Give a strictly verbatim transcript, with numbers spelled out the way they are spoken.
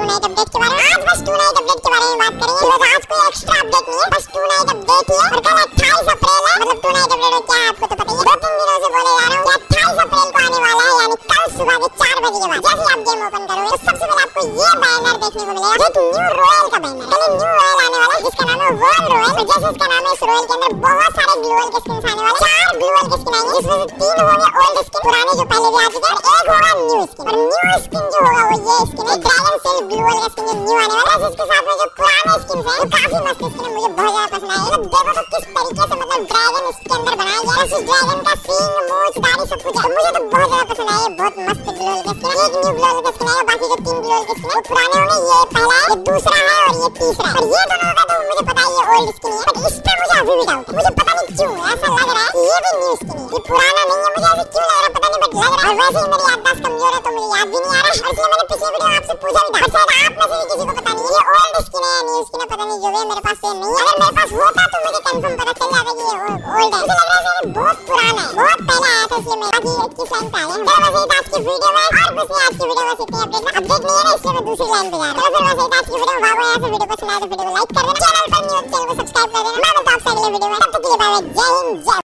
Night update के बारे में। आज बस टू नाइट अपडेट के बारे में बात करेंगे। तो आज कोई एक्स्ट्रा अपडेट नहीं है, बस टू नाइट अपडेट ही है। और कल अट्ठाईस अप्रैल है, मतलब टू नाइट अपडेट क्या है आपको तो पता ही है। दो तीन दिनों से बोले जा रहा हूँ कि अट्ठाईस अप्रैल को आने वाला है, यानी कल सुबह के चार बजे के बाद जैसे आप गेम ओपन करोगे तो सबसे पहले आपको ये बैनर देखने को मिलेगा, एक न्यू रॉयल का बैनर। पहले न्यू रॉयल आने वाला है जिसका नाम है वर्ल्ड रॉयल। और जैसे इसका नाम है, इस रॉयल के अंदर बहुत सारे ग्लोअल के स्किन्स आने वाले हैं। चार ग्लोअल के स्किन आएंगे, इसमें से तीन होंगे ओल्ड स्किन, पुराने जो पहले भी आ चुके हैं, और एक होगा न्यू स्किन। और न्यू स्किन जो होगा वो ये स्किन है, ड्रैगन सेल ग्लोअल का स्किन जो न्यू आने वाला है। इसके साथ में जो पुराने स्किन्स हैं वो काफी मस्त स्किन है, मुझे बहुत ज्यादा पसंद आए। मतलब देखो तो किस तरीके से मतलब ड्रैगन इसके अंदर बनाया गया है, उस ड्रैगन का सींग, मूंछ, दाढ़ी सब कुछ है। मुझे तो बहुत ज्यादा पसंद आया, बहुत मस्त ग्लोअल का स्किन है। एक न्यू ग्लोअल का स्किन है, बाकी जो तीन ग्लोअल के स्किन है वो पुराने होंगे। ये पहला है, ये दूसरा है और ये तीसरा है। और ये दोनों का तो मुझे पता है ये ओल्ड स्किन है, बट इस पे मुझे अभी भी डाउट है। मुझे पता नहीं क्यों ऐसा लग रहा है कि ये भी न्यू स्किन है, ये पुराना नहीं है। मुझे ऐसे क्यों लग रहा है पता नहीं, बट लग रहा है। और वैसे ही मेरी याददाश्त कमजोर है तो मुझे याद भी नहीं आ रहा, और इसलिए मैंने पिछले वीडियो में आपसे पूछा भी था। और शायद आप में से भी किसी को पता नहीं ये ओल्ड स्किन है या न्यू स्किन है, पता नहीं। जो भी मेरे पास सेम नहीं है, अगर मेरे पास होता तो मुझे कंफर्म पता चल जाता कि ये ओल्ड है। मुझे लग रहा है ये बहुत पुराना है, बहुत पहले आया था, इसलिए मैं बाकी इक्कीस लाइन पे आ गया। चलो वैसे ही आज की वीडियो में और कुछ नहीं, आज की वीडियो बस इतनी अपडेट अपडेट नहीं है ना, इसलिए मैं दूसरी लाइन पे जा रहा हूं। चलो फिर वैसे ही आज की वीडियो में भागो यहाँ से। वीडियो को सुना तो वीडियो को लाइक कर देना, चैनल पर न्यू चैनल को सब्सक्राइब कर देना। मैं मिलता हूं आपसे अगले वीडियो में, तब तक के लिए बाय बाय, जय हिंद, जय